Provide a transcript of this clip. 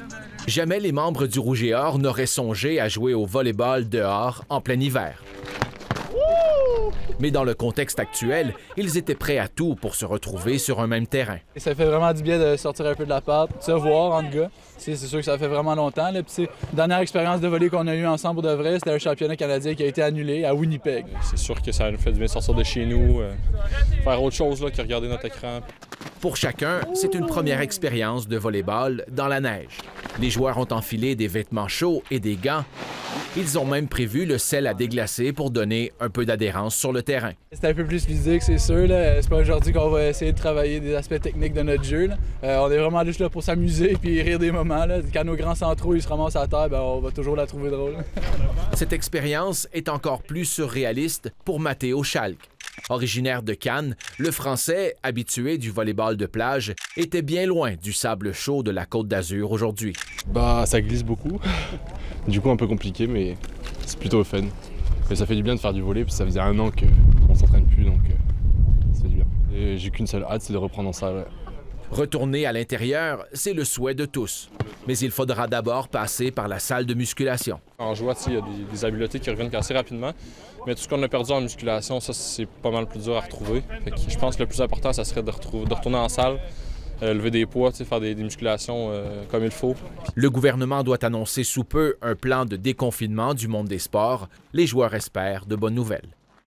Jamais les membres du Rouge et Or n'auraient songé à jouer au volleyball dehors en plein hiver. Mais dans le contexte actuel, ils étaient prêts à tout pour se retrouver sur un même terrain. Et ça fait vraiment du bien de sortir un peu de la pâte, de se voir entre gars. C'est sûr que ça fait vraiment longtemps. Là. Puis la dernière expérience de volley qu'on a eue ensemble pour de vrai, c'était un championnat canadien qui a été annulé à Winnipeg. C'est sûr que ça nous fait du bien de sortir de chez nous, faire autre chose là, que regarder notre écran. Pour chacun, c'est une première expérience de volleyball dans la neige. Les joueurs ont enfilé des vêtements chauds et des gants. Ils ont même prévu le sel à déglacer pour donner un peu d'adhérence sur le terrain. C'est un peu plus ludique, c'est sûr. C'est pas aujourd'hui qu'on va essayer de travailler des aspects techniques de notre jeu. On est vraiment juste là pour s'amuser et rire des moments. Là. Quand nos grands centraux ils se ramassent à terre, on va toujours la trouver drôle. Cette expérience est encore plus surréaliste pour Matteo Schalk. Originaire de Cannes, le Français, habitué du volleyball de plage, était bien loin du sable chaud de la Côte d'Azur aujourd'hui. Ça glisse beaucoup. Du coup, un peu compliqué, mais c'est plutôt fun. Mais ça fait du bien de faire du volley, puis ça faisait 1 an qu'on s'entraîne plus, donc ça fait du bien. Et j'ai qu'une seule hâte, c'est de reprendre en salle. Retourner à l'intérieur, c'est le souhait de tous. Mais il faudra d'abord passer par la salle de musculation. En jouant, il y a des habiletés qui reviennent assez rapidement. Mais tout ce qu'on a perdu en musculation, ça, c'est pas mal plus dur à retrouver. Fait que je pense que le plus important, ça serait de retourner en salle, lever des poids, faire des musculations comme il faut. Le gouvernement doit annoncer sous peu un plan de déconfinement du monde des sports. Les joueurs espèrent de bonnes nouvelles.